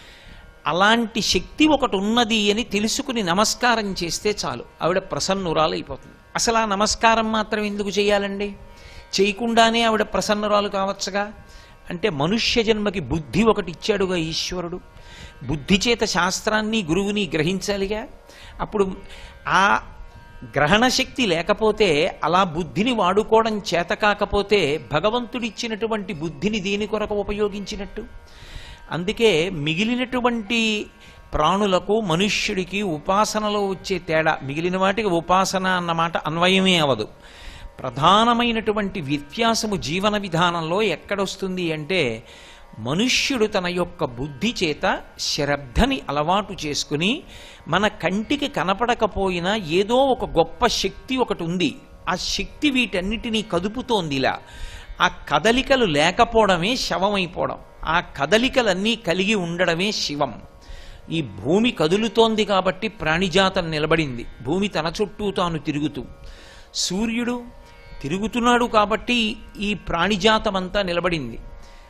అలాంటి శక్తి ఒకటి ఉన్నది అని తెలుసుకుని నమస్కారం చేస్తే చాలు, ఆవిడ ప్రసన్నురాలైపోతుంది. అసలు ఆ నమస్కారం మాత్రం ఎందుకు చేయాలండి? చేయకుండానే ఆవిడ ప్రసన్నురాలు కావచ్చుగా. అంటే మనుష్య జన్మకి బుద్ధి ఒకటి ఇచ్చాడుగా ఈశ్వరుడు. బుద్ధి చేత శాస్త్రాన్ని గురువుని గ్రహించాలిగా. అప్పుడు ఆ గ్రహణ శక్తి లేకపోతే, అలా బుద్ధిని వాడుకోవడం చేత కాకపోతే భగవంతుడిచ్చినటువంటి బుద్ధిని దేని కొరకు ఉపయోగించినట్టు? అందుకే మిగిలినటువంటి ప్రాణులకు మనుష్యుడికి ఉపాసనలో వచ్చే తేడా, మిగిలిన వాటికి ఉపాసన అన్నమాట అన్వయమే అవదు. ప్రధానమైనటువంటి వ్యత్యాసము జీవన విధానంలో ఎక్కడొస్తుంది అంటే, మనుష్యుడు తన యొక్క బుద్ధి చేత శ్రద్ధని అలవాటు చేసుకుని మన కంటికి కనపడకపోయినా ఏదో ఒక గొప్ప శక్తి ఒకటి ఉంది, ఆ శక్తి వీటన్నిటినీ కదుపుతోంది. ఇలా ఆ కదలికలు లేకపోవడమే శవమైపోవడం, ఆ కదలికలన్నీ కలిగి ఉండడమే శివం. ఈ భూమి కదులుతోంది కాబట్టి ప్రాణిజాతం నిలబడింది, భూమి తన చుట్టూ తాను తిరుగుతూ. సూర్యుడు తిరుగుతున్నాడు కాబట్టి ఈ ప్రాణిజాతమంతా నిలబడింది.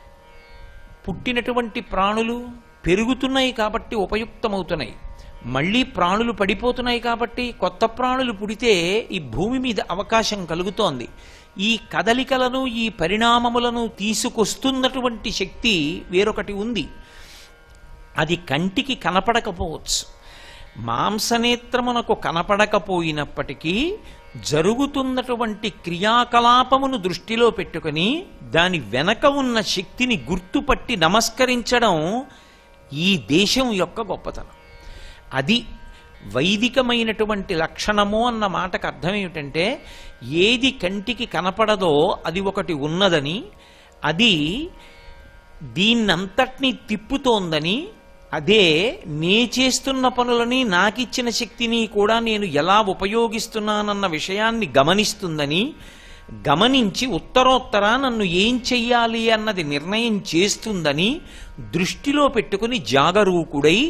పుట్టినటువంటి ప్రాణులు పెరుగుతున్నాయి కాబట్టి ఉపయుక్తమవుతున్నాయి. మళ్ళీ ప్రాణులు పడిపోతున్నాయి కాబట్టి కొత్త ప్రాణులు పుడితే ఈ భూమి మీద అవకాశం కలుగుతోంది. ఈ కదలికలను ఈ పరిణామములను తీసుకొస్తున్నటువంటి శక్తి వేరొకటి ఉంది. అది కంటికి కనపడకపోవచ్చు, మాంసనేత్రమునకు కనపడకపోయినప్పటికీ జరుగుతున్నటువంటి క్రియాకలాపమును దృష్టిలో పెట్టుకుని దాని వెనక ఉన్న శక్తిని గుర్తుపట్టి నమస్కరించడం ఈ దేశం యొక్క గొప్పతనం. అది వైదికమైనటువంటి లక్షణము అన్న మాటకు అర్థం ఏమిటంటే, ఏది కంటికి కనపడదో అది ఒకటి ఉన్నదని, అది దీన్నంతటినీ తిప్పుతోందని, అదే నే చేస్తున్న పనులని నాకిచ్చిన శక్తిని కూడా నేను ఎలా ఉపయోగిస్తున్నానన్న విషయాన్ని గమనిస్తుందని, గమనించి ఉత్తరోత్తర నన్ను ఏం చెయ్యాలి అన్నది నిర్ణయం చేస్తుందని దృష్టిలో పెట్టుకుని జాగరూకుడై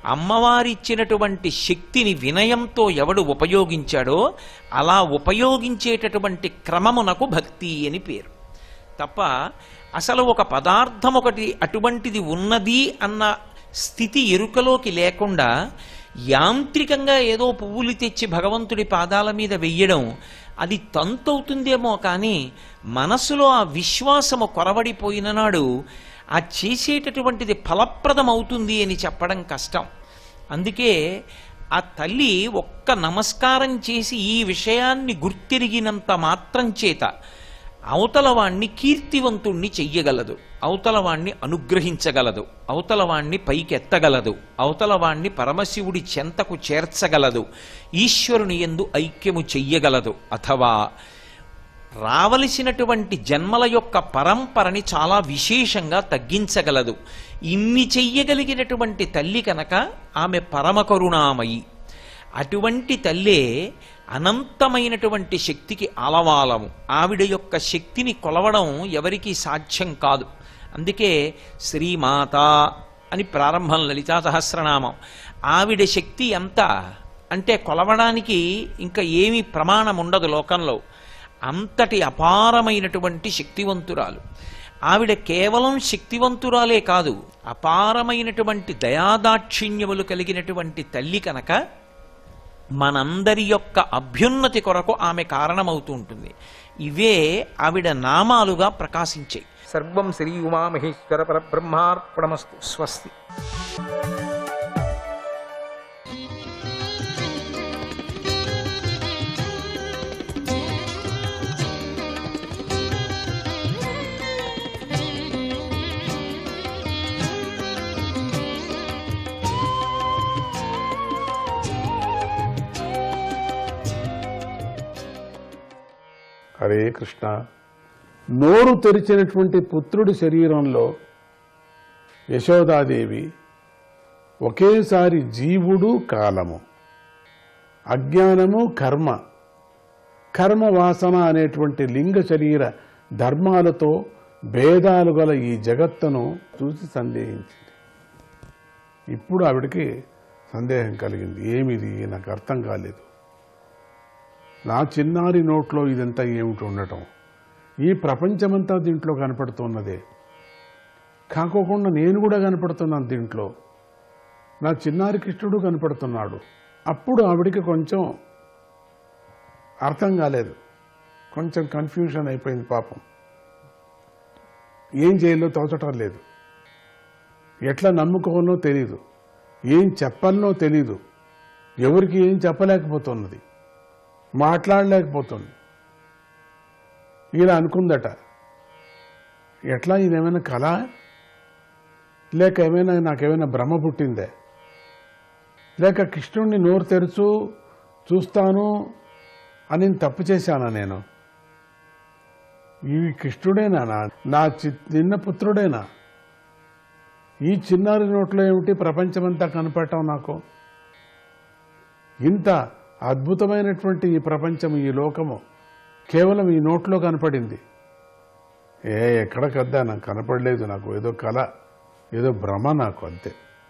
అమ్మవారిచ్చినటువంటి శక్తిని వినయంతో ఎవడు ఉపయోగించాడో అలా ఉపయోగించేటటువంటి క్రమమునకు భక్తి అని పేరు. తప్ప అసలు ఒక పదార్థం ఒకటి అటువంటిది ఉన్నది అన్న స్థితి ఎరుకలోకి లేకుండా యాంత్రికంగా ఏదో పువ్వులు తెచ్చి భగవంతుడి పాదాల మీద వెయ్యడం అది తంతవుతుందేమో కానీ మనసులో ఆ విశ్వాసము కొరవడిపోయిన నాడు ఆ చేసేటటువంటిది ఫలప్రదమవుతుంది అని చెప్పడం కష్టం. అందుకే ఆ తల్లి ఒక్క నమస్కారం చేసి ఈ విషయాన్ని గుర్తిరిగినంత మాత్రం చేత అవతలవాణ్ణి కీర్తివంతుణ్ణి చెయ్యగలదు, అవతలవాణ్ణి అనుగ్రహించగలదు, అవతలవాణ్ణి పైకెత్తగలదు, అవతలవాణ్ణి పరమశివుడి చెంతకు చేర్చగలదు, ఈశ్వరుని యందు ఐక్యము చెయ్యగలదు, అథవా రావలసినటువంటి జన్మల యొక్క పరంపరని చాలా విశేషంగా తగ్గించగలదు. ఇన్ని చెయ్యగలిగినటువంటి తల్లి కనుక ఆమె పరమ కరుణామయి. అటువంటి తల్లే అనంతమైనటువంటి శక్తికి ఆలవాలము. ఆవిడ యొక్క శక్తిని కొలవడం ఎవరికీ సాధ్యం కాదు. అందుకే శ్రీమాత అని ప్రారంభం లలితా సహస్రనామం. ఆవిడ శక్తి ఎంత అంటే కొలవడానికి ఇంకా ఏమీ ప్రమాణం ఉండదు లోకంలో. అంతటి అపారమైనటువంటి శక్తివంతురాలు ఆవిడ. కేవలం శక్తివంతురాలే కాదు, అపారమైనటువంటి దయాదాక్షిణ్యములు కలిగినటువంటి తల్లి కనుక మనందరి యొక్క అభ్యున్నతి కొరకు ఆమె కారణమవుతూ ఉంటుంది. ఇవే ఆవిడ నామాలుగా ప్రకాశించాయి. సర్వం శ్రీ ఉమామహేశ్వర పరబ్రహ్మార్పణమస్తు. స్వస్తి. హరే కృష్ణ. నోరు తెరిచినటువంటి పుత్రుడి శరీరంలో యశోదాదేవి ఒకేసారి జీవుడు, కాలము, అజ్ఞానము, కర్మ, కర్మ వాసన అనేటువంటి లింగ శరీర ధర్మాలతో భేదాలు గల ఈ జగత్తును చూసి సందేహించింది. ఇప్పుడు ఆవిడకి సందేహం కలిగింది. ఏమిది, నాకు అర్థం కాలేదు. నా చిన్నారి నోట్లో ఇదంతా ఏమిటి ఉండటం? ఈ ప్రపంచమంతా దీంట్లో కనపడుతున్నదే, కాకోకుండా నేను కూడా కనపడుతున్నాను దీంట్లో. నా చిన్నారి కృష్ణుడు కనపడుతున్నాడు. అప్పుడు ఆవిడికి కొంచెం అర్థం కాలేదు, కొంచెం కన్ఫ్యూషన్ అయిపోయింది పాపం. ఏం చేయాలో తోచటం లేదు, ఎట్లా నమ్ముకోవాలో తెలీదు, ఏం చెప్పాలనో తెలీదు, ఎవరికి ఏం చెప్పలేకపోతున్నది, మాట్లాడలేకపోతుంది. ఇలా అనుకుందట, ఎట్లా ఇదేమైనా కళ లేక ఏమైనా నాకేమైనా భ్రమ పుట్టిందే, లేక కృష్ణుడిని నోరు తెరుచు చూస్తాను అని తప్పు చేశానా నేను? ఈ కృష్ణుడేనా, నా చిన్న పుత్రుడేనా? ఈ చిన్నారి నోట్లో ఏమిటి ప్రపంచమంతా కనపడటం? నాకు ఇంత అద్భుతమైనటువంటి ఈ ప్రపంచం, ఈ లోకము కేవలం ఈ నోట్లో కనపడింది. ఎక్కడికద్దా నాకు కనపడలేదు, నాకు ఏదో కళ, ఏదో భ్రమ నాకు, అంతే.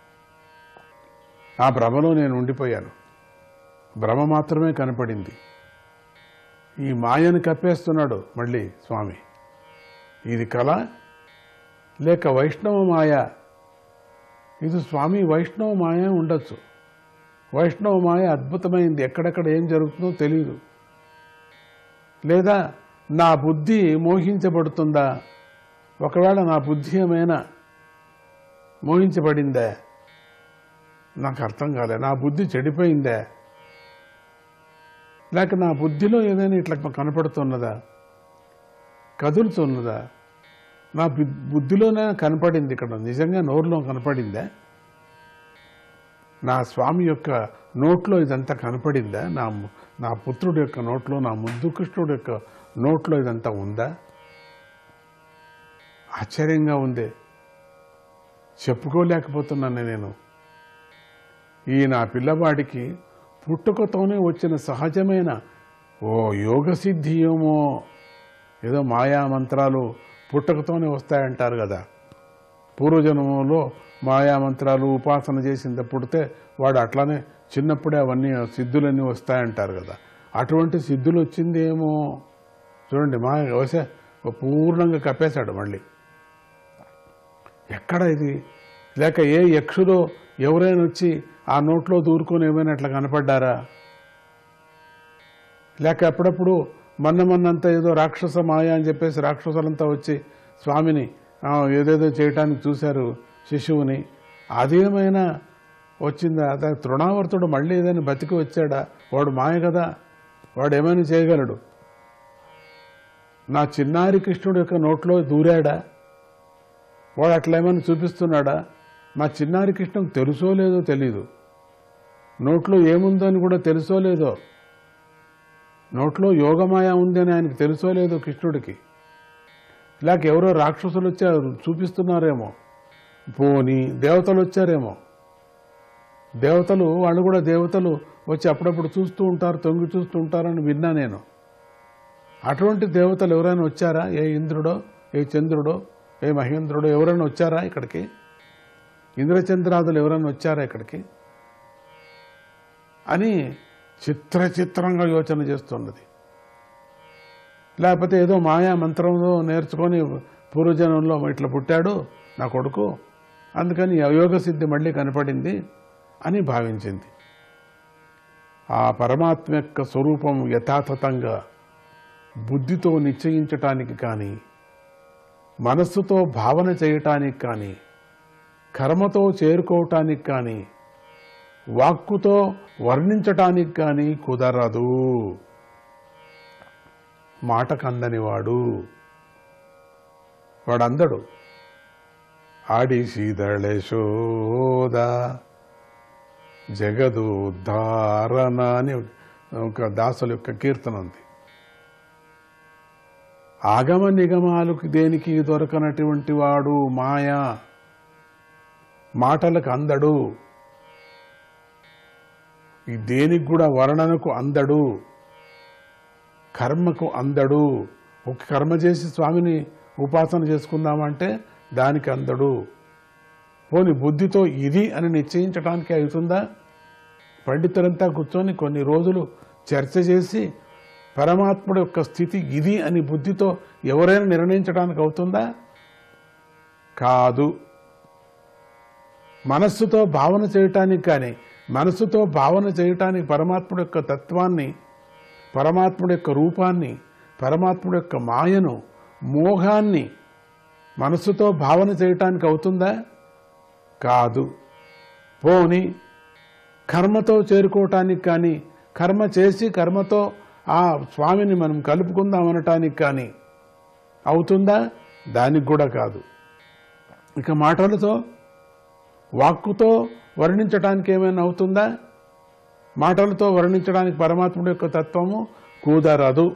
ఆ భ్రమలో నేను ఉండిపోయాను, భ్రమ మాత్రమే కనపడింది. ఈ మాయను కప్పేస్తున్నాడు మళ్ళీ స్వామి. ఇది కళ లేక వైష్ణవ మాయ? ఇది స్వామి వైష్ణవ మాయ ఉండొచ్చు. వైష్ణవ మాయ అద్భుతమైంది, ఎక్కడెక్కడ ఏం జరుగుతుందో తెలియదు. లేదా నా బుద్ధి మోహించబడుతుందా? ఒకవేళ నా బుద్ధి ఏమైనా మోహించబడిందా? నాకు అర్థం కాలే. నా బుద్ధి చెడిపోయిందా? లేక నా బుద్ధిలో ఏదైనా ఇట్లా కనపడుతున్నదా, కదులుతున్నదా? నా బుద్ధిలోనే కనపడింది, ఇక్కడ నిజంగా నోరులో కనపడిందా? నా స్వామి యొక్క నోట్లో ఇదంతా కనపడిందా? నా పుత్రుడి యొక్క నోట్లో, నా ముద్దు కృష్ణుడి యొక్క నోట్లో ఇదంతా ఉందా? ఆశ్చర్యంగా ఉంది, చెప్పుకోలేకపోతున్నాను నేను. ఈ నా పిల్లవాడికి పుట్టుకతోనే వచ్చిన సహజమైన యోగసిద్ధి ఏమో, ఏదో మాయా మంత్రాలు పుట్టుకతోనే వస్తాయంటారు కదా. పూర్వజన్మలో మాయామంత్రాలు ఉపాసన చేసింది పుడితే వాడు అట్లానే చిన్నప్పుడే అవన్నీ సిద్ధులన్నీ వస్తాయంటారు కదా. అటువంటి సిద్ధులు వచ్చింది ఏమో చూడండి. మాయ వసే పూర్ణంగా కప్పేశాడు మళ్ళీ. ఎక్కడ ఇది? లేక ఏ యక్షులో ఎవరైనా వచ్చి ఆ నోట్లో దూరుకొని ఏమైనా అట్లా కనపడ్డారా? లేక అప్పుడప్పుడు మొన్నంతా ఏదో రాక్షస మాయ అని చెప్పేసి రాక్షసులంతా వచ్చి స్వామిని ఏదేదో చేయటానికి చూశారు శిశువుని. అదేమైనా వచ్చిందా? తృణావర్తుడు మళ్ళీ ఏదైనా బతికి వచ్చాడా? వాడు మాయ కదా, వాడు ఏమైనా చేయగలడు. నా చిన్నారి కృష్ణుడు యొక్క నోట్లో దూరాడా? వాడు అట్లా ఏమైనా చూపిస్తున్నాడా? మా చిన్నారి కృష్ణుకు తెలుసో లేదో తెలీదు. నోట్లో ఏముందో అని కూడా తెలుసో లేదో. నోట్లో యోగమాయ ఉందని ఆయనకు తెలుసో లేదో కృష్ణుడికి. లేక ఎవరో రాక్షసులు వచ్చారు చూపిస్తున్నారేమో. పోనీ దేవతలు వచ్చారేమో. దేవతలు వాళ్ళు కూడా దేవతలు వచ్చి అప్పుడప్పుడు చూస్తూ ఉంటారు, తొంగి చూస్తూ ఉంటారని విన్నా నేను. అటువంటి దేవతలు ఎవరైనా వచ్చారా? ఏ ఇంద్రుడో, ఏ చంద్రుడో, ఏ మహేంద్రుడో ఎవరైనా వచ్చారా ఇక్కడికి? ఇంద్రచంద్రాదులు ఎవరైనా వచ్చారా ఇక్కడికి అని చిత్రంగా యోచన చేస్తున్నది. లేకపోతే ఏదో మాయా మంత్రంలో నేర్చుకొని పూర్వజనంలో ఇట్లా పుట్టాడు నా కొడుకు, అందుకని యోగ సిద్ధి మళ్ళీ కనపడింది అని భావించింది. ఆ పరమాత్మ యొక్క స్వరూపం యథాతథంగా బుద్ధితో నిశ్చయించటానికి కానీ, మనస్సుతో భావన చేయటానికి కానీ, కర్మతో చేరుకోవటానికి కానీ, వాక్కుతో వర్ణించటానికి కానీ కుదరదు. మాట కందనివాడు వాడందడు. ఆడిసిదళశోద జగదుద్ధారణ అని ఒక దాసుల యొక్క కీర్తన ఉంది. ఆగమ నిగమాలకు దేనికి దొరకనటువంటి వాడు మాయా, మాటలకు అందడు, ఈ దేనికి కూడా వర్ణనకు అందడు, కర్మకు అందడు. ఒక కర్మ చేసి స్వామిని ఉపాసన చేసుకుందామంటే దానికి అందడు. పోని బుద్ధితో ఇది అని నిశ్చయించడానికి అవుతుందా? పండితులంతా కూర్చొని కొన్ని రోజులు చర్చ చేసి పరమాత్ముడి యొక్క స్థితి ఇది అని బుద్ధితో ఎవరైనా నిర్ణయించడానికి అవుతుందా? కాదు. మనస్సుతో భావన చేయటానికి కానీ, మనస్సుతో భావన చేయటానికి పరమాత్ముడి యొక్క తత్వాన్ని, పరమాత్ముడి యొక్క రూపాన్ని, పరమాత్ముడి యొక్క మాయను, మోహాన్ని మనస్సుతో భావన చేయటానికి అవుతుందా? కాదు. పోని కర్మతో చేరుకోవటానికి కానీ, కర్మ చేసి కర్మతో ఆ స్వామిని మనం కలుపుకుందాం అనటానికి కానీ అవుతుందా? దానికి కూడా కాదు. ఇక మాటలతో, వాక్కుతో వర్ణించడానికి ఏమైనా అవుతుందా? మాటలతో వర్ణించడానికి పరమాత్ముడి యొక్క తత్వము కుదరదు.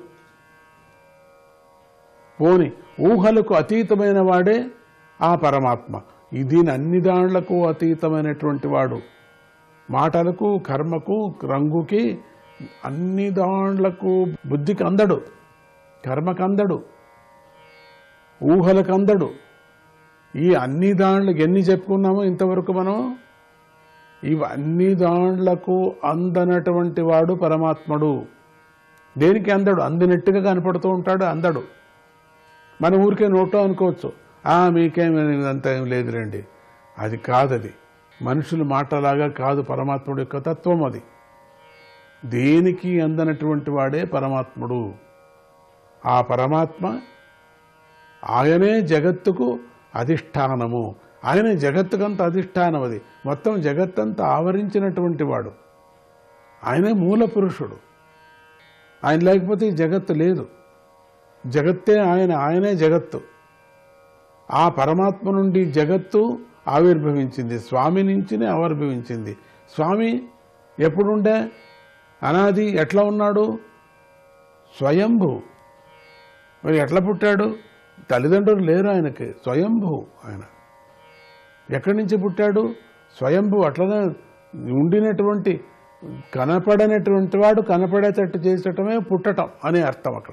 పోని ఊహలకు అతీతమైన వాడే ఆ పరమాత్మ. దీని అన్ని దాండ్లకు అతీతమైనటువంటి వాడు. మాటలకు, కర్మకు, రంగుకి, అన్ని దాండ్లకు బుద్ధికి అందడు, కర్మకు అందడు, ఊహలకు అందడు. ఈ అన్ని దాండ్లకు ఎన్ని చెప్పుకున్నామో ఇంతవరకు మనం, ఇవన్నీ దాండ్లకు అందనటువంటి వాడు పరమాత్ముడు. దేనికి అందడు? అందినట్టుగా కనపడుతూ ఉంటాడు, అందడు. మన ఊరికే నోట్లో అనుకోవచ్చు, మీకేమంత ఏం లేదులేండి. అది కాదది. మనుషుల మాటలాగా కాదు పరమాత్ముడు యొక్క తత్వం. అది దేనికి అందనటువంటి వాడే పరమాత్ముడు. ఆ పరమాత్మ ఆయనే జగత్తుకు అధిష్టానము. ఆయనే జగత్తుకంత అధిష్టానం. అది మొత్తం జగత్తంతా ఆవరించినటువంటి వాడు. ఆయనే మూల పురుషుడు. ఆయన లేకపోతే ఈ జగత్తు లేదు. జగత్తే ఆయన, ఆయనే జగత్తు. ఆ పరమాత్మ నుండి జగత్తు ఆవిర్భవించింది, స్వామి నుంచినే ఆవిర్భవించింది. స్వామి ఎప్పుడుండే? అనాది. ఎట్లా ఉన్నాడు? స్వయంభూ. మరి ఎట్లా పుట్టాడు? తల్లిదండ్రులు లేరు ఆయనకి, స్వయంభూ. ఆయన ఎక్కడి నుంచి పుట్టాడు? స్వయంభూ. అట్లనే ఉండినటువంటి, కనపడనటువంటి వాడు కనపడేటట్టు చేసటమే పుట్టటం అనే అర్థం. అక్కడ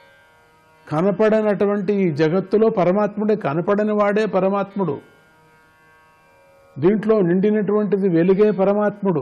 కనపడనటువంటి ఈ జగత్తులో పరమాత్ముడే, కనపడని వాడే పరమాత్ముడు. దీంట్లో నిండినటువంటిది వెలుగే పరమాత్ముడు.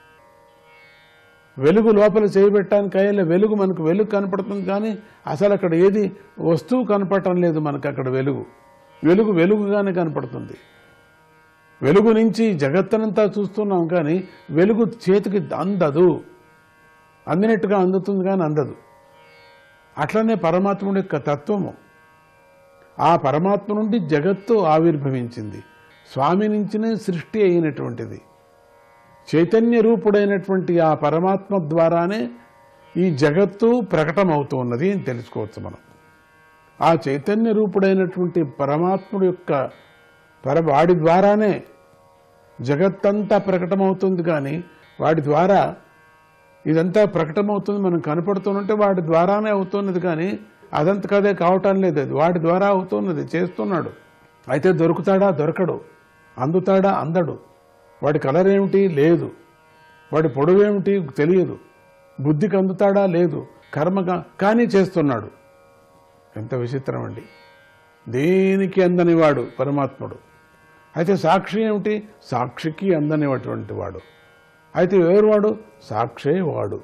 వెలుగు లోపల చేయబెట్టడానికి అయ్యే వెలుగు, మనకు వెలుగు కనపడుతుంది కానీ అసలు అక్కడ ఏది వస్తువు కనపడటం లేదు. మనకు అక్కడ వెలుగుగానే కనపడుతుంది. వెలుగు నుంచి జగత్తనంతా చూస్తున్నాం కానీ వెలుగు చేతికి అందదు, అందినట్టుగా అందుతుంది కానీ అందదు. అట్లనే పరమాత్ముడి యొక్క తత్వము, ఆ పరమాత్మ నుండి జగత్తు ఆవిర్భవించింది. స్వామి నుంచినే సృష్టి అయినటువంటిది. చైతన్య రూపుడైనటువంటి ఆ పరమాత్మ ద్వారానే ఈ జగత్తు ప్రకటమవుతూ ఉన్నది అని తెలుసుకోవచ్చు మనం. ఆ చైతన్య రూపుడైనటువంటి పరమాత్ముడు యొక్క వాడి ద్వారానే జగత్తంతా ప్రకటమవుతుంది కానీ వాడి ద్వారా ఇదంతా ప్రకటమవుతుంది. మనం కనపడుతుంటే వాడి ద్వారానే అవుతున్నది కానీ అదంతకదే కావటం లేదు. అది వాడి ద్వారా అవుతున్నది, చేస్తున్నాడు. అయితే దొరుకుతాడా? దొరకడు. అందుతాడా? అందడు. వాడి కలర్ ఏమిటి? లేదు. వాడి పొడవేమిటి? తెలియదు. బుద్ధికి అందుతాడా? లేదు. కర్మగా కానీ చేస్తున్నాడు. ఎంత విచిత్రం అండి! దేనికి అందనివాడు పరమాత్ముడు. అయితే సాక్షి ఏమిటి? సాక్షికి అందనివటువంటి వాడు. అయితే ఎవరు వాడు? సాక్షే వాడు.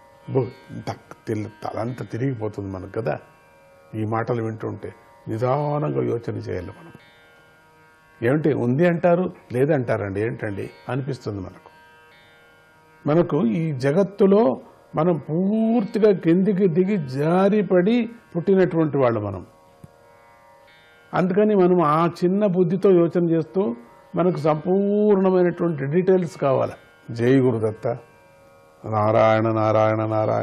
తలంతా తిరిగిపోతుంది మనకు కదా ఈ మాటలు వింటుంటే. నిదానంగా యోచన చేయాలి మనం. ఏమిటి ఉంది అంటారు, లేదంటారండి, ఏంటండి అనిపిస్తుంది మనకు. ఈ జగత్తులో మనం పూర్తిగా కిందికి దిగి జారిపడి పుట్టినటువంటి వాళ్ళు మనం. అందుకని మనం ఆ చిన్న బుద్ధితో యోచన చేస్తూ మనకు సంపూర్ణమైనటువంటి డీటెయిల్స్ కావాలి. జై గురుదత్త. నారాయణ నారాయణ నారాయణ.